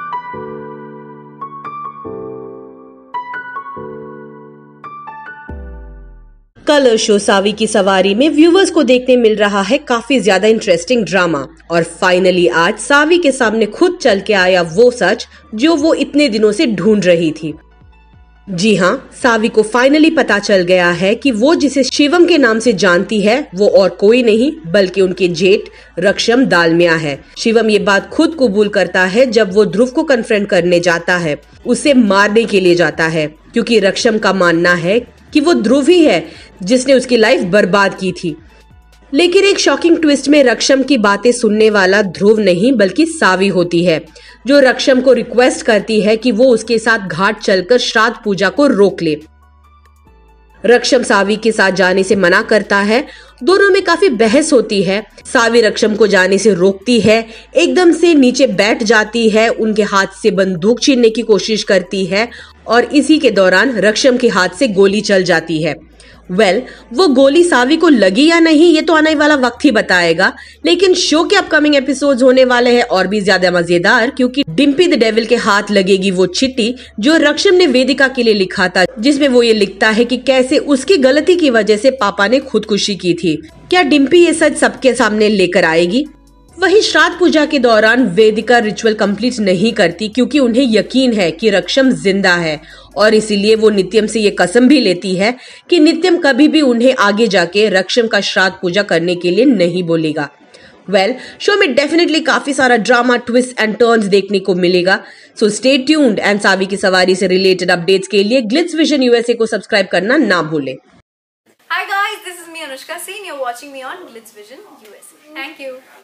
Colour show सावी की सवारी में व्यूवर्स को देखने मिल रहा है काफी ज्यादा इंटरेस्टिंग ड्रामा और फाइनली आज सावी के सामने खुद चल के आया वो सच जो वो इतने दिनों से ढूंढ रही थी। जी हाँ, सावी को फाइनली पता चल गया है कि वो जिसे शिवम के नाम से जानती है वो और कोई नहीं बल्कि उनके जेठ रक्षम दालमिया है। शिवम ये बात खुद कबूल करता है जब वो ध्रुव को कन्फ्रंट करने जाता है, उसे मारने के लिए जाता है, क्योंकि रक्षम का मानना है कि वो ध्रुव ही है जिसने उसकी लाइफ बर्बाद की थी। लेकिन एक शॉकिंग ट्विस्ट में रक्षम की बातें सुनने वाला ध्रुव नहीं बल्कि सावी होती है, जो रक्षम को रिक्वेस्ट करती है कि वो उसके साथ घाट चलकर श्राद्ध पूजा को रोक ले। रक्षम सावी के साथ जाने से मना करता है। दोनों में काफी बहस होती है। सावी रक्षम को जाने से रोकती है, एकदम से नीचे बैठ जाती है, उनके हाथ से बंदूक छीनने की कोशिश करती है और इसी के दौरान रक्षम के हाथ से गोली चल जाती है। वो गोली सावी को लगी या नहीं ये तो आने वाला वक्त ही बताएगा, लेकिन शो के अपकमिंग एपिसोड्स होने वाले हैं और भी ज्यादा मजेदार, क्योंकि डिम्पी द डेविल के हाथ लगेगी वो चिट्ठी जो रक्षम ने वेदिका के लिए लिखा था, जिसमें वो ये लिखता है कि कैसे उसकी गलती की वजह से पापा ने खुदकुशी की थी। क्या डिम्पी ये सच सबके सामने लेकर आएगी? वहीं श्राद्ध पूजा के दौरान वेदिका रिचुअल कंप्लीट नहीं करती क्योंकि उन्हें यकीन है कि रक्षम जिंदा है और इसीलिए वो नित्यम से ये कसम भी लेती है कि नित्यम कभी भी उन्हें आगे जाके रक्षम का श्राद्ध पूजा करने के लिए नहीं बोलेगा। शो में डेफिनेटली काफी सारा ड्रामा, ट्विस्ट एंड टर्न्स देखने को मिलेगा। So stay tuned and Savi की सवारी से रिलेटेड अपडेट्स के लिए ग्लिट्स विजन यूएसए को सब्सक्राइब करना ना भूलें। Hi guys, this is me Anushka Singh. You're watching me on Glitz Vision USA. Thank you.